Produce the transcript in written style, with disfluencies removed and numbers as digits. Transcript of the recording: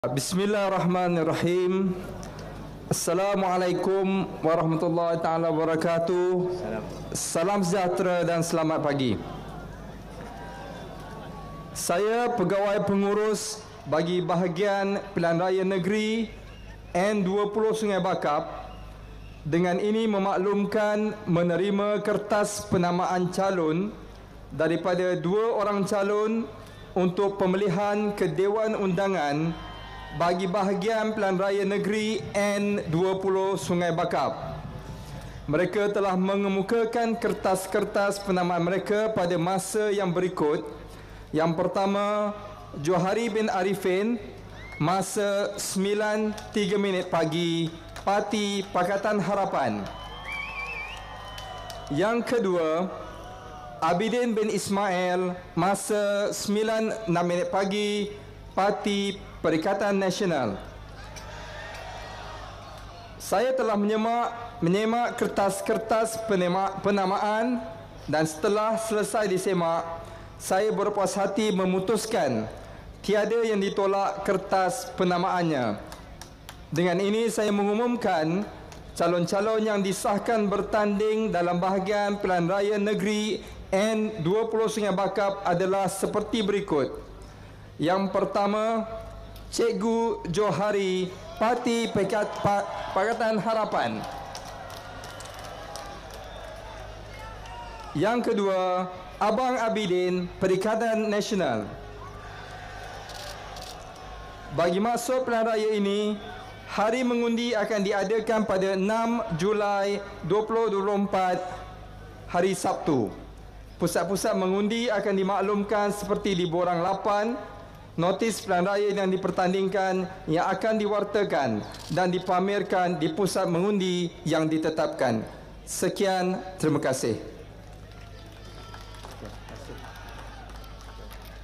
Bismillahirrahmanirrahim. Assalamualaikum warahmatullahi taala wabarakatuh. Salam sejahtera dan selamat pagi. Saya pegawai pengurus bagi bahagian Pilihan Raya Negeri N20 Sungai Bakap dengan ini memaklumkan menerima kertas penamaan calon daripada dua orang calon untuk pemilihan ke Dewan Undangan bagi bahagian Pilihan Raya Negeri N20 Sungai Bakap. Mereka telah mengemukakan kertas-kertas penamaan mereka pada masa yang berikut. Yang pertama, Johari bin Arifin, masa 9.03 pagi, Parti Pakatan Harapan. Yang kedua, Abidin bin Ismail, masa 9.06 pagi, Parti Perikatan Nasional. Saya telah menyemak kertas-kertas penamaan dan setelah selesai disemak, saya berpuas hati memutuskan tiada yang ditolak kertas penamaannya. Dengan ini saya mengumumkan calon-calon yang disahkan bertanding dalam bahagian Pilihan Raya Negeri N20 Sungai Bakap adalah seperti berikut. Yang pertama, Cikgu Johari, Parti Pakatan Harapan. Yang kedua, Abang Abidin, Perikatan Nasional. Bagi masuk pilihan raya ini, hari mengundi akan diadakan pada 6 Julai 2024, hari Sabtu. Pusat-pusat mengundi akan dimaklumkan seperti di borang 8. Notis pilihan raya yang dipertandingkan yang akan diwartakan dan dipamerkan di pusat mengundi yang ditetapkan. Sekian, terima kasih.